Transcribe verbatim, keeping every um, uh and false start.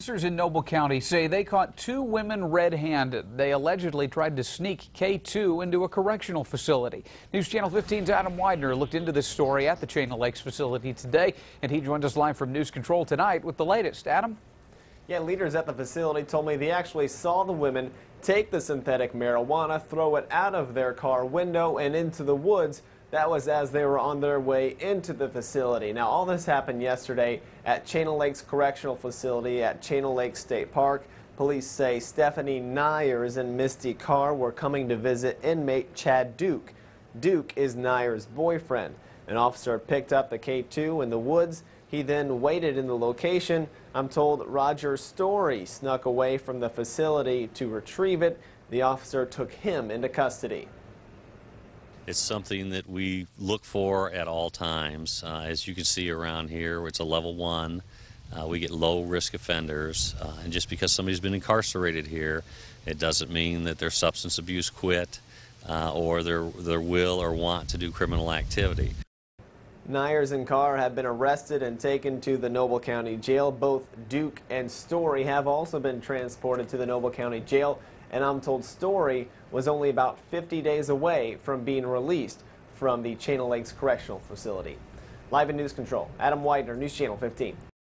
Officers in Noble County say they caught two women red-handed. They allegedly tried to sneak K two into a correctional facility. News Channel fifteen's Adam Widener looked into this story at the Chain of Lakes facility today, and he joined us live from News Control tonight with the latest. Adam? Yeah, leaders at the facility told me they actually saw the women take the synthetic marijuana, throw it out of their car window and into the woods. That was as they were on their way into the facility. Now, all this happened yesterday at Chain of Lakes Correctional Facility at Chain of Lakes State Park. Police say Stephanie Nyers and Misty Carr were coming to visit inmate Chad Duke. Duke is Nyers' boyfriend. An officer picked up the K two in the woods. He then waited in the location. I'm told Roger Story snuck away from the facility to retrieve it. The officer took him into custody. It's something that we look for at all times. Uh, as you can see around here, it's a level one. Uh, we get low risk offenders, uh, and just because somebody's been incarcerated here, it doesn't mean that their substance abuse quit uh, or their, their will or want to do criminal activity. Nyers and Carr have been arrested and taken to the Noble County Jail. Both Duke and Story have also been transported to the Noble County Jail, and I'm told Story was only about fifty days away from being released from the Chain of Lakes Correctional Facility. Live in News Control, Adam Widener, News Channel fifteen.